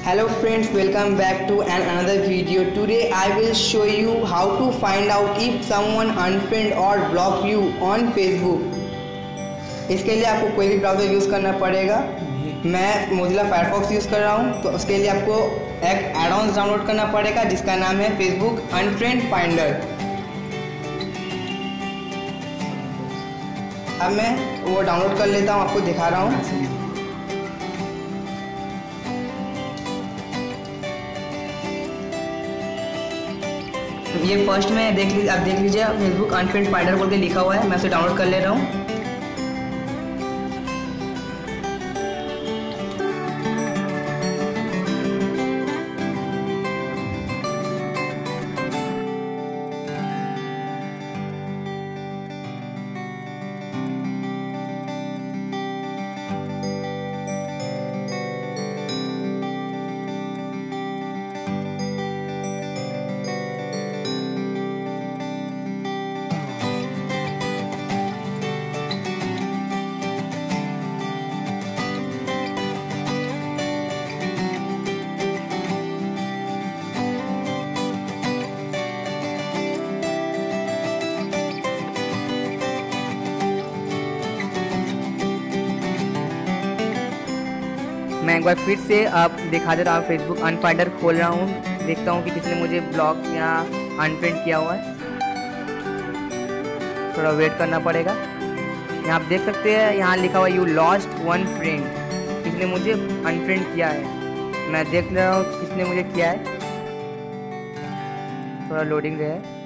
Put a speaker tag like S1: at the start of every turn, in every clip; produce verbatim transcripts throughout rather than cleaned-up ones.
S1: Hello friends, welcome back to an another video. Today I will show you how to find out if someone unfriend or block you on Facebook. इसके लिए आपको कोई भी browser use करना पड़ेगा। मैं Mozilla Firefox use कर रहा हूँ, तो उसके लिए आपको एक एड-ऑन्स डाउनलोड करना पड़ेगा जिसका नाम है फेसबुक अनफ्रेंड फाइंडर। अब मैं वो डाउनलोड कर लेता हूँ, आपको दिखा रहा हूँ। ये फर्स्ट में देख लीजिए, आप देख लीजिए फेसबुक अनफ्रेंड फाइंडर बोल के लिखा हुआ है। मैं उसे डाउनलोड कर ले रहा हूँ। मैं एक बार फिर से आप दिखा दे रहा हूँ, फेसबुक अनफाइंडर खोल रहा हूँ, देखता हूँ कि किसने मुझे ब्लॉक या अनफ्रेंड किया हुआ है। थोड़ा वेट करना पड़ेगा। यहाँ आप देख सकते हैं, यहाँ लिखा हुआ यू लॉस्ट वन फ्रेंड, किसने मुझे अनफ्रेंड किया है। मैं देख रहा हूँ किसने मुझे किया है। थोड़ा लोडिंग रहे है।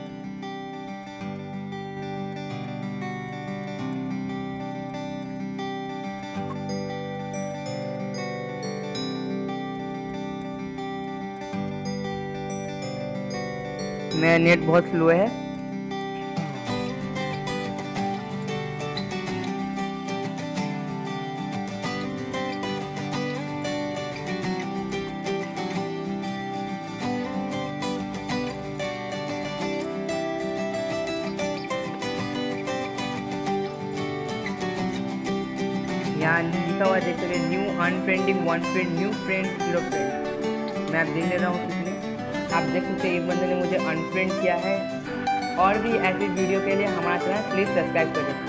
S1: मेरा नेट बहुत स्लो है। यहाँ लिखा हुआ देख सकते new unfriending one friend new friend zero friend. मैं देख ले रहा हूँ किसने। आप देख सकते हैं एक बंदे ने मुझे अनफ्रेंड किया है। और भी ऐसे वीडियो के लिए हमारा चैनल प्लीज़ सब्सक्राइब करें।